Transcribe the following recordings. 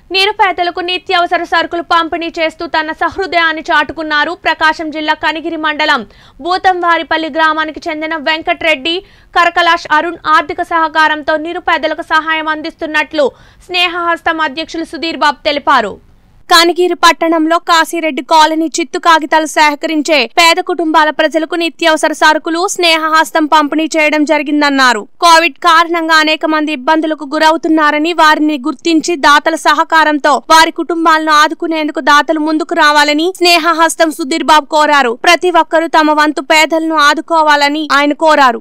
నిరుపేదలకు నిత్యావసర సరుకులు పంపిణీ చేస్తూ తన సహృదయాన్ని చాటుకున్నారు. ప్రకాశం జిల్లా కనిగిరి మండలం బూతంవారిపల్లి గ్రామానికి చెందిన వెంకట్రెడ్డి, కరకలాష్ అరుణ్ ఆర్థిక సహకారంతో నిరుపేదలకు సహాయం అందిస్తున్నట్లు స్నేహహస్తం అధ్యక్షులు సుధీర్ బాబు తెలిపారు. కనిగిరి పట్టణంలో కాశీరెడ్డి కాలనీ చిత్తు కాగితాలు సేకరించే పేద కుటుంబాల ప్రజలకు నిత్యావసర సరుకులు స్నేహహస్తం పంపిణీ చేయడం జరిగిందన్నారు. కోవిడ్ కారణంగా అనేక మంది ఇబ్బందులకు గురవుతున్నారని, వారిని గుర్తించి దాతల సహకారంతో వారి కుటుంబాలను ఆదుకునేందుకు దాతలు ముందుకు రావాలని స్నేహహస్తం సుధీర్ బాబు కోరారు. ప్రతి ఒక్కరూ తమ వంతు పేదలను ఆదుకోవాలని ఆయన కోరారు.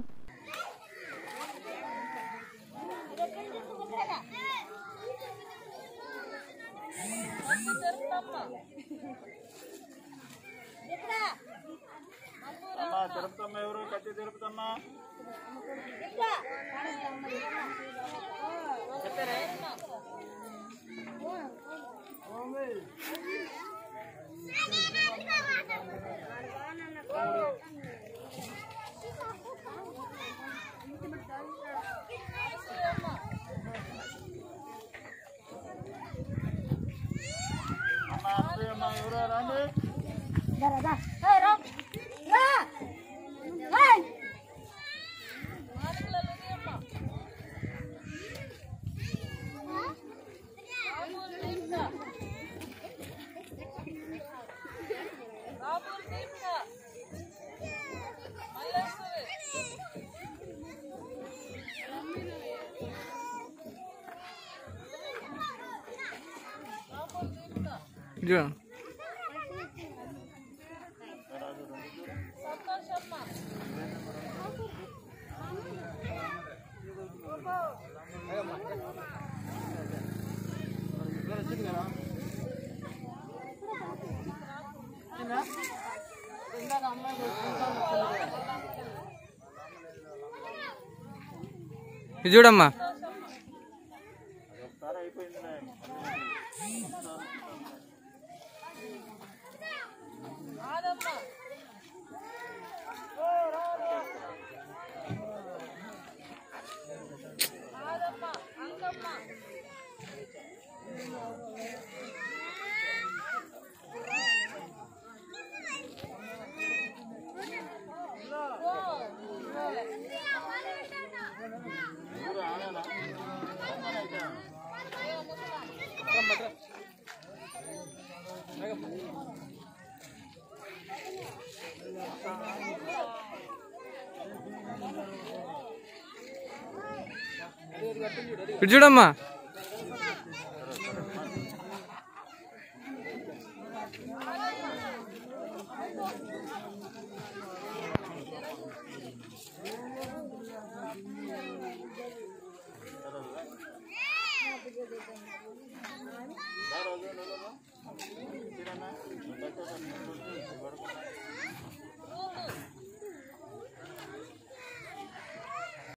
చూడమ్మా చూడమ్మా